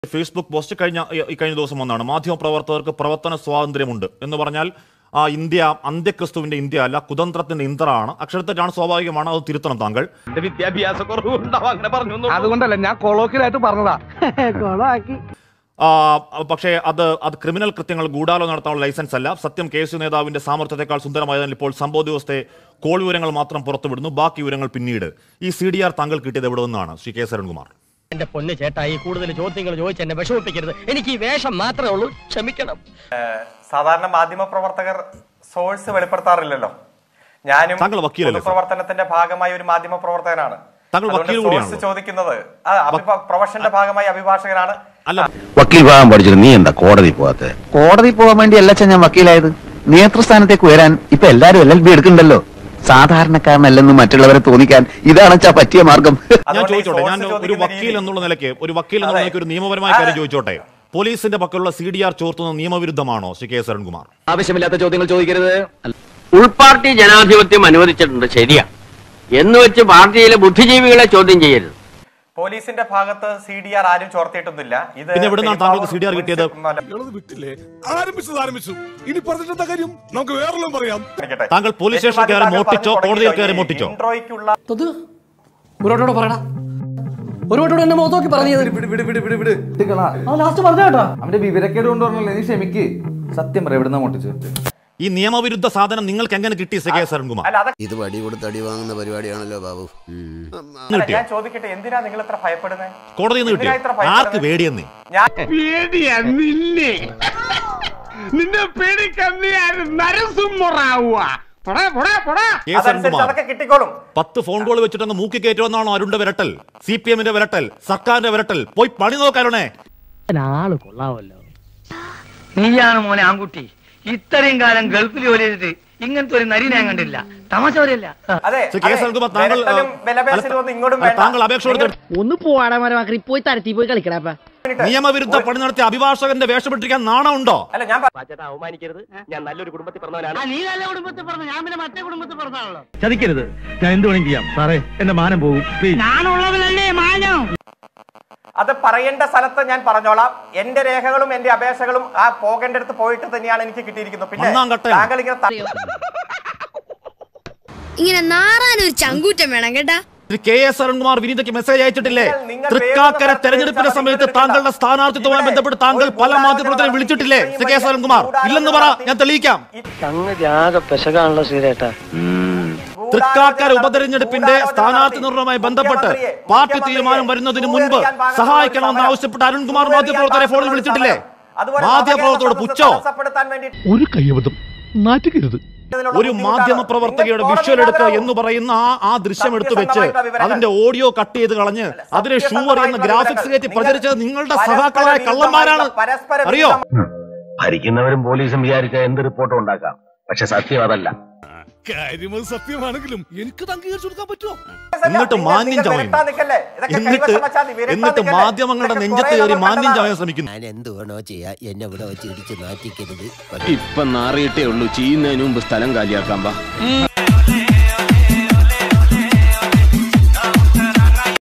Facebook post കഴിഞ്ഞ ദിവസം വന്നാണ്. മാധ്യമപ്രവർത്തകർക്ക് പ്രവർത്തന സ്വാതന്ത്ര്യമുണ്ട് എന്ന് പറഞ്ഞാൽ ഇന്ത്യ അന്ത്യക്രിസ്തുവിന്റെ ഇന്ത്യ അല്ല, കുതന്ത്രത്തിന്റെ ഇന്ദ്രാണ്. അക്ഷരത്തെറ്റാണ്, സ്വാഭാവികമാണ്, അത് തിരുത്തണം താങ്കൾ. വിദ്യാഭ്യാസ കുറവുണ്ടാവും അങ്ങനെ പറഞ്ഞു. അതുകൊണ്ടല്ല, ഞാൻ കൊളോക്കിലായിട്ട് പറഞ്ഞതാ. പക്ഷേ അത് ക്രിമിനൽ കൃത്യങ്ങൾ ഗൂഢാലോചന നടത്താനുള്ള ലൈസൻസ് അല്ല. സത്യം കേസ് നേതാവിന്റെ സാമർത്ഥ്യത്തെക്കാൾ സുന്ദരമായതിനാൽ ഇപ്പോൾ സംഭവ ദിവസത്തെ കോൾ വിവരങ്ങൾ മാത്രം പുറത്തുവിടുന്നു, ബാക്കി വിവരങ്ങൾ പിന്നീട്. ഈ CDR താങ്കൾ കിട്ടിയത് എവിടെ നിന്നാണ്, ശ്രീ കെ സരൺകുമാർ? എന്റെ പൊന്ന് ചേട്ടായി, കൂടുതൽ ചോദ്യങ്ങൾ ചോദിച്ച് എന്നെ വിഷമിപ്പിക്കരുത്. എനിക്ക് ഈ വേഷം മാത്രമേ ഉള്ളൂ, ക്ഷമിക്കണം. സാധാരണ മാധ്യമ പ്രവർത്തകർ സോഴ്സ് വെളിപ്പെടുത്താറില്ലല്ലോ. ഞാനും പ്രവർത്തനത്തിന്റെ ഭാഗമായി ഒരു മാധ്യമ പ്രവർത്തകനാണ്. സോഴ്സ് ചോദിക്കുന്നത് പ്രൊഫഷന്റെ ഭാഗമായി അഭിഭാഷകനാണ്. വക്കീൽ ഭാഗം പഠിച്ചിട്ട് നീ എന്താ കോടതി പോകാത്തെ? കോടതി പോകാൻ വേണ്ടി അല്ല ഞാൻ വക്കീലായത്. നേതൃസ്ഥാനത്തേക്ക് ഉയരാൻ ഇപ്പൊ എല്ലാരും LLB എടുക്കണ്ടല്ലോ. സാധാരണക്കാരനല്ലെന്ന് മറ്റുള്ളവരെ തോന്നിക്കാൻ ഇതാണ് പറ്റിയ മാർഗം. ഞാൻ ചോദിച്ചോട്ടെ, ഞാൻ ഒരു വക്കീൽ എന്നുള്ള നിലയ്ക്ക് ഒരു നിയമപരമായ കാര്യം ചോദിച്ചോട്ടെ. പോലീസിന്റെ പക്കലുള്ള CDR ചോർത്തുന്നത് നിയമവിരുദ്ധമാണോ, ശ്രീ കെ സരൺകുമാർ? ആവശ്യമില്ലാത്ത ചോദ്യങ്ങൾ ചോദിക്കരുത്. ഉൾപാർട്ടി ജനാധിപത്യം അനുവദിച്ചിട്ടുണ്ട്, ശരിയാ. എന്ന് വെച്ച് പാർട്ടിയിലെ ബുദ്ധിജീവികളെ ചോദ്യം ചെയ്യരുത്. പോലീസിന്റെ ഭാഗത്ത് CDR ആരും ചോർത്തിയിട്ടൊന്നുമില്ല. പിന്നെ എവിടുന്നാണ് താങ്കൾക്ക് CDR കിട്ടിയത്? താങ്കൾ പോലീസ് സ്റ്റേഷനിൽ കയറി മോട്ടിച്ചോ, കോടതിയിൽ കയറി മോട്ടിച്ചോ? അവന്റെ വിവരക്കേട് കൊണ്ട് പറഞ്ഞല്ലേ, നീ ക്ഷമിക്ക്. സത്യം പറ, എവിടുന്ന മോട്ടിച്ചു? ഈ നിയമവിരുദ്ധ സാധനം നിങ്ങൾക്ക് എങ്ങനെ കിട്ടി, ശ്രീ കെ സരൺകുമാർ? ഇത് വടി കൊടുത്ത് അടി വാങ്ങുന്ന പരിപാടിയാണല്ലോ ബാബു. ഞാൻ ചോദിക്കട്ടെ, എന്തിനാ നിങ്ങൾ ഇത്ര ഭയപ്പെടുന്നത്? കോടതിയിൽ നിന്ന് കിട്ടിയോ? ആർക്ക് പേടിയെന്നേ? നിന്നെ പേടിക്കന്നിയാരും നരസിംഹറാവുക. 10 ഫോൺ കോൾ വെച്ചിട്ടങ്ങ് മൂക്കി കയറ്റുമെന്നാണോ അരുണിന്റെ വിരട്ടൽ, CPM-ന്റെ വിരട്ടൽ, സർക്കാരിന്റെ വിരട്ടൽ? പോയി പണി നോക്കാനേ. ആള് കൊള്ളാവല്ലോ. നീയാണ് മോനെ ആൺകുട്ടി. ഇത്രയും കാലം ഗൾഫിൽ ജോലി ചെയ്തിട്ട് ഇങ്ങനത്തെ ഒരു നരി ഞാൻ കണ്ടില്ല. തമാശ പറയല്ല. താങ്കൾ അപേക്ഷ ഒന്ന് പോവാടാ, പോയി തരത്തി പോയി കളിക്കടാ. നിയമവിരുദ്ധ പണി നടത്തിയ അഭിഭാഷകന്റെ വേഷപ്പെട്ടിരിക്കാൻ നാണമുണ്ടോ? അവമാനിക്കരുത്. ഞാൻ നല്ലൊരു കുടുംബത്തിൽ പറഞ്ഞവനാണ്. നീ നല്ല കുടുംബത്തിൽ പറഞ്ഞു, ഞാൻ പിന്നെ മറ്റേ കുടുംബത്തിൽ പറഞ്ഞാണല്ലോ. ചതിക്കരുത്, ഞാൻ എന്ത് വേണമെങ്കിലും ചെയ്യാം സാറേ. എന്റെ മാനം പോകും. ഞാനുള്ളവനല്ലേ മാനം. അത് പറയേണ്ട സ്ഥലത്ത് ഞാൻ പറഞ്ഞോളാം. എന്റെ രേഖകളും എന്റെ അപേക്ഷകളും ആ പോകേണ്ടടുത്ത് പോയിട്ട് തന്നെയാണ് എനിക്ക് കിട്ടിയിരിക്കുന്നത്. പിന്നെ താങ്കൾ ഇങ്ങനെ നാറാനൊരു ചങ്കൂറ്റം വേണം കേട്ടാ. കെ എസ് സരൺകുമാർ വിനീതയ്ക്ക് മെസ്സേജ് അയച്ചിട്ടില്ലേ? തൃക്കാക്കര തെരഞ്ഞെടുപ്പിന്റെ സമയത്ത് താങ്കളുടെ സ്ഥാനാർത്ഥിത്വവുമായി ബന്ധപ്പെട്ട് താങ്കൾ പല മാധ്യമപ്രവർത്തകരെ വിളിച്ചിട്ടില്ലേ, ശ്രീ കെ സരൺകുമാർ? ഇല്ലെന്ന് പറ, ഞാൻ തെളിയിക്കാം. തൃക്കാക്കര ഉപതെരഞ്ഞെടുപ്പിന്റെ സ്ഥാനാർത്ഥി നിർണയവുമായി ബന്ധപ്പെട്ട് പാർട്ടി തീരുമാനം വരുന്നതിന് മുൻപ് സഹായിക്കണമെന്ന് ആവശ്യപ്പെട്ട് അരുൺകുമാർ മാധ്യമപ്രവർത്തകരെ ഫോണിൽ വിളിച്ചിട്ടില്ലേ? മാധ്യമപ്രവർത്തകരോട് പുച്ഛോ? ഒരു കയ്യബദ്ധം, നാറ്റുകരുത്. ഒരു മാധ്യമ പ്രവർത്തകയുടെ വിഷ്വൽ എടുക്കുക എന്ന് പറയുന്ന ആ ദൃശ്യം എടുത്തു വെച്ച് അതിന്റെ ഓഡിയോ കട്ട് ചെയ്ത് കളഞ്ഞ് അതിനെ ഷൂവർ എന്ന ഗ്രാഫിക്സ് കയറ്റി പ്രചരിച്ചത് നിങ്ങളുടെ സഹാക്കളായ കള്ളന്മാരാണ്, അറിയോ? ഭരിക്കുന്നവരും പോലീസും വിചാരിച്ച എന്ത് റിപ്പോർട്ടും ഉണ്ടാക്കാം, പക്ഷെ സത്യം അതല്ല. കാര്യമത് സത്യമാണെങ്കിലും എനിക്ക് അംഗീകരിച്ചു കൊടുക്കാൻ പറ്റുമോ? എന്നിട്ട് മാന്യം ചമയും, എന്നിട്ട് മാധ്യമങ്ങളുടെ നെഞ്ചത്ത് കയറി മാന്യം ചമയാൻ ശ്രമിക്കുന്നു. ഞാൻ എന്ത് വേണോ ചെയ്യാ, എന്നെ ഇവിടെ വെച്ച് ഇടിച്ച് നാറ്റിക്കരുത്. ഇപ്പൊ നാറിയിട്ടേ ഉള്ളൂ, ചെയ്യുന്നതിന് മുമ്പ് സ്ഥലം കാലിയാക്കാൻ.